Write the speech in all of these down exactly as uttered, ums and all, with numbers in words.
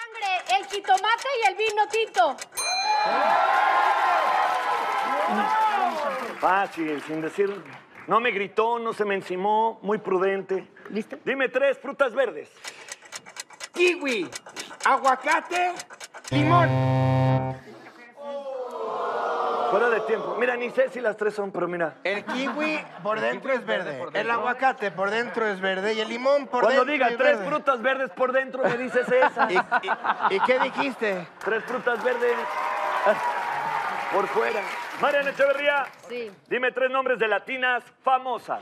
sangre, el jitomate y el vino tinto. Fácil, sin decir... No me gritó, no se me encimó, muy prudente. ¿Listo? Dime tres frutas verdes. Kiwi, aguacate, limón. Fuera de tiempo. Mira, ni sé si las tres son, pero mira. El kiwi por dentro es verde, el aguacate por dentro es verde y el limón por Cuando dentro diga es tres verde. frutas verdes por dentro, me dices esa. ¿Y, y, ¿Y qué dijiste? Tres frutas verdes por fuera. Mariana Echeverría. Sí. Dime tres nombres de latinas famosas.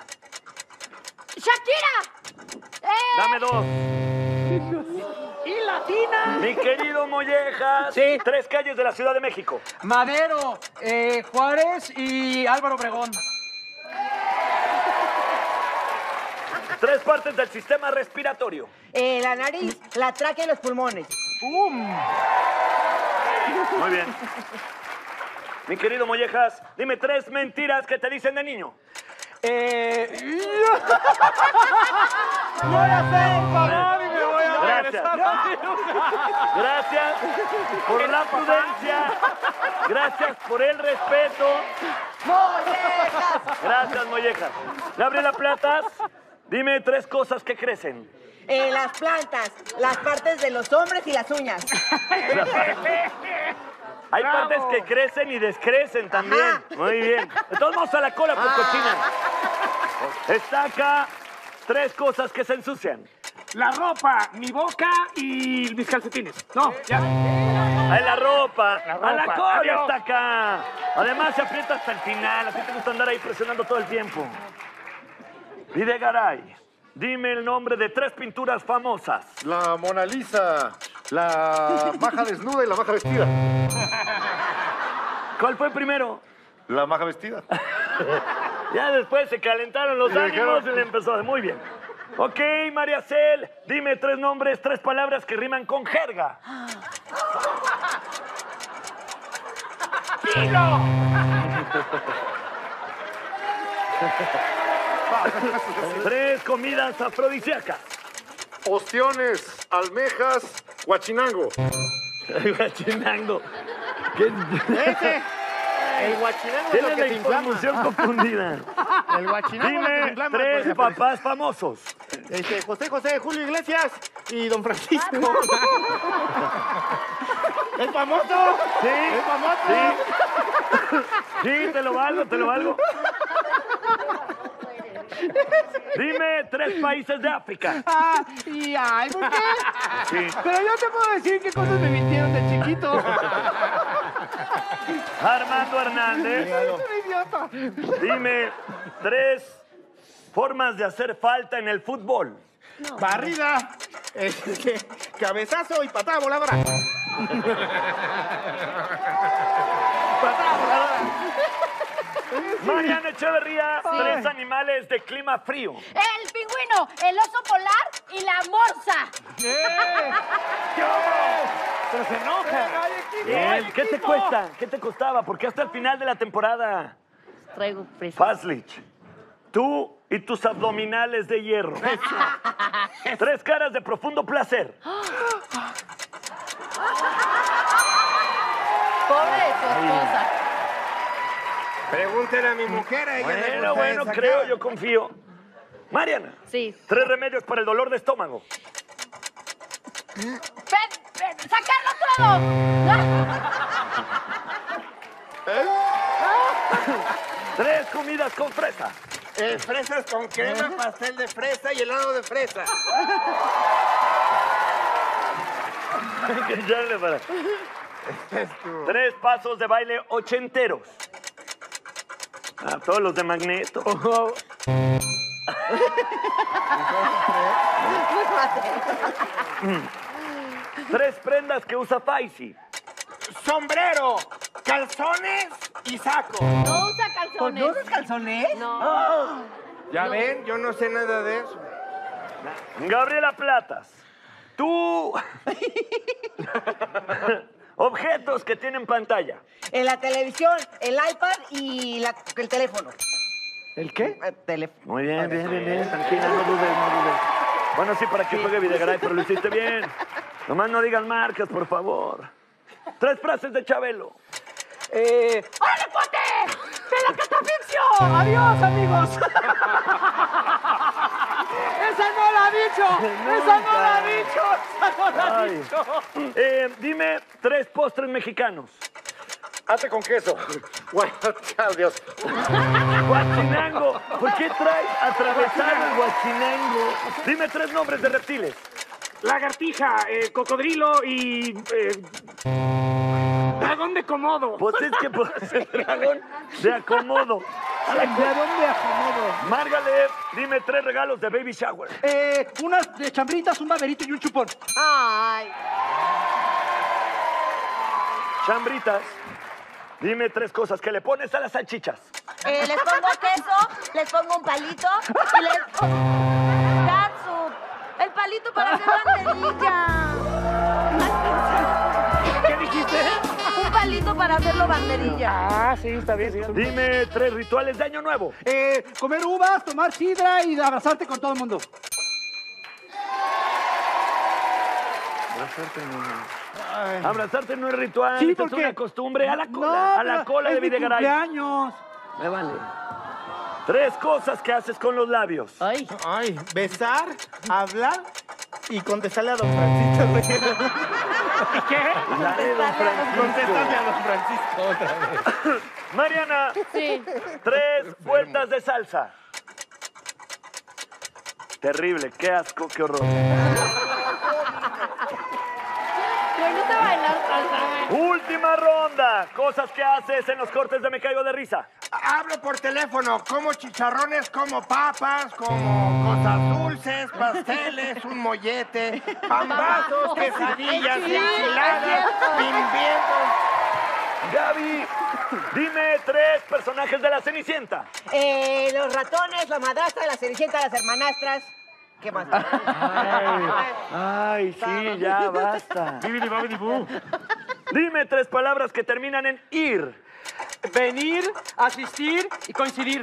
¡Shakira! ¡Eh! Dame dos. ¡Y latina! Mi querido Mollejas. Sí. Tres calles de la Ciudad de México. Madero, eh, Juárez y Álvaro Obregón. Tres partes del sistema respiratorio. Eh, la nariz, la tráquea y los pulmones. Muy bien. Mi querido Mollejas, dime tres mentiras que te dicen de niño. Eh... Voy a hacer un favor y me voy a Gracias. regresar a mi lugar. Gracias por la prudencia. Gracias por el respeto. ¡Mollejas! Gracias, Mollejas. Gabriela Platas, dime tres cosas que crecen. Eh, las plantas, las partes de los hombres y las uñas. Hay ¡Bravo! partes que crecen y descrecen también. Ajá. Muy bien. Entonces vamos a la cola por cochina. Está acá tres cosas que se ensucian. La ropa, mi boca y mis calcetines. No, ya. Ahí la ropa. La A la ropa. cola Adiós. está acá. Además se aprieta hasta el final. A ti te gusta andar ahí presionando todo el tiempo. Videgaray, dime el nombre de tres pinturas famosas. La Mona Lisa, la maja desnuda y la maja vestida. ¿Cuál fue primero? La maja vestida. Ya después se calentaron los Y le ánimos dijeron- y le empezó. Muy bien. Ok, María Cel, dime tres nombres, tres palabras que riman con jerga. ¡Filo! Tres comidas afrodisíacas. Ostiones, almejas, guachinango. Guachinango. ¿Qué? Ese, el guachinango es lo Tiene que la te inflama. información confundida. El guachinango es lo que te Dime inflama. tres pues, papás famosos. Este, José José, Julio Iglesias y Don Francisco. ¿Es famoso? Sí. ¿Es famoso? Sí. Sí, te lo valgo, te lo valgo. Dime tres países de África. Ah, y ay, ¿por qué? Sí. Pero yo te puedo decir qué cosas me mintieron de chiquito. Armando Hernández. Eres un idiota. Dime tres formas de hacer falta en el fútbol. Barrida, este, cabezazo y patada voladora. Patada voladora. Mariana Echeverría, tres animales de clima frío. El pingüino, el oso polar y la morsa. Pero se enoja. Bien, ¿qué te cuesta? ¿Qué te costaba? Porque hasta el final de la temporada. Traigo prisa. Fazlich, tú y tus abdominales de hierro. Tres caras de profundo placer. Pobre de tu esposa. Pregúntale a mi mujer, a ella le Bueno, gusta bueno, esa creo, cara. yo confío. Mariana, Sí. tres remedios para el dolor de estómago. ¡Ven, ven! ¡Sacarlo todo! Tres comidas con fresa. Eh, fresas con crema, pastel de fresa y helado de fresa. Ya le para. Tres pasos de baile ochenteros. Ah, todos los de Magneto. Tres prendas que usa Faisy. Sombrero, calzones y saco. No usa calzones. ¿No usas calzones? No. ¿Ya ven? Yo no sé nada de eso. Gabriela Platas. Tú. Objetos que tienen pantalla. En la televisión, el iPad y la- el teléfono. ¿El qué? El teléfono. Muy bien, bien, bien, bien. Tranquila, no dudes, no dudes. Bueno, sí, para que juegue Videgaray, pero lo hiciste bien. Nomás no digan marcas, por favor. Tres frases de Chabelo. Eh, ¡Órale, cuate! ¡De la catafixio! ¡Adiós, amigos! ¡Esa no la ha dicho! ¡Esa no la ha dicho! ¡Esa no la ha Ay. dicho! Eh, dime tres postres mexicanos. Ate con queso. Bueno, Dios. Huachinango. ¿Por qué traes atravesado el huachinango? Dime tres nombres de reptiles. lagartija, eh, cocodrilo y... Eh, dragón de Komodo. Pues es que pues, el dragón de acomodo. ¿De dónde acomodo? Márgale, dime tres regalos de baby shower. Eh, unas de chambritas, un baberito y un chupón. Ay. Chambritas. Dime tres cosas que le pones a las salchichas. Eh, les pongo queso, les pongo un palito y les pongo catsup. El palito para hacer banderilla. ¿Qué dijiste? Un palito para hacerlo banderilla. Ah, sí, está bien, sí. Dime tres rituales de Año Nuevo. Eh, comer uvas, tomar sidra y abrazarte con todo el mundo. Abrazarte no, Abrazarte no es ritual, Sí, esto es porque- una costumbre. A la cola, No, a la pero cola de es mi Videgaray. cumpleaños. Me vale. Tres cosas que haces con los labios. Ay, Ay, besar, hablar y contestarle a don Francisco. güey. ¿Y qué? Dale, don Francisco. Contestarle a don Francisco otra vez. Mariana, sí. tres vueltas de salsa. Terrible, qué asco, qué horror. Güey, no te bailar salsa, güey. Última ronda. Cosas que haces en los cortes de Me Caigo de Risa. Hablo por teléfono, como chicharrones, como papas, como cosas dulces, pasteles, un mollete, pambazos, quesadillas, enchiladas, pimbientos. Gaby, dime tres personajes de La Cenicienta. Eh, los ratones, la madrastra, la cenicienta, las hermanastras. ¿Qué más? Ay, sí, ya basta. Bibidi, babidi, bu. Dime tres palabras que terminan en ir. Venir, asistir y coincidir.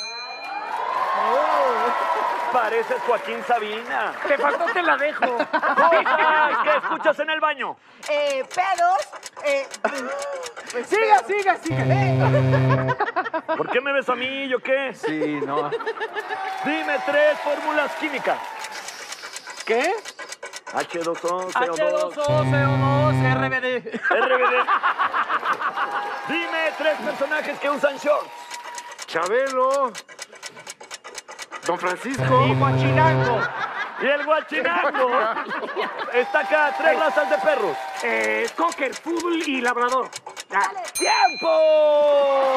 Pareces Joaquín Sabina. Te faltó, te la dejo. Cosas que escuchas en el baño. Eh, pedos. Eh, pues, Siga, pedos. siga, siga. ¿Por qué me ves a mí? ¿Yo qué? Sí, no. Dime tres fórmulas químicas. ¿Qué? H dos O, C O H dos dos, O, C O dos, R B D. R B D. Dime tres personajes que usan shorts. Chabelo. Don Francisco. Y Guachinango. Y el guachinango. Está acá, tres razas de perros. Eh, cocker, poodle y labrador. Ya. ¡Tiempo!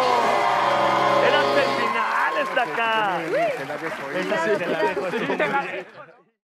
Era hasta el final, está acá. Esa sí te la dejo. Te la dejo.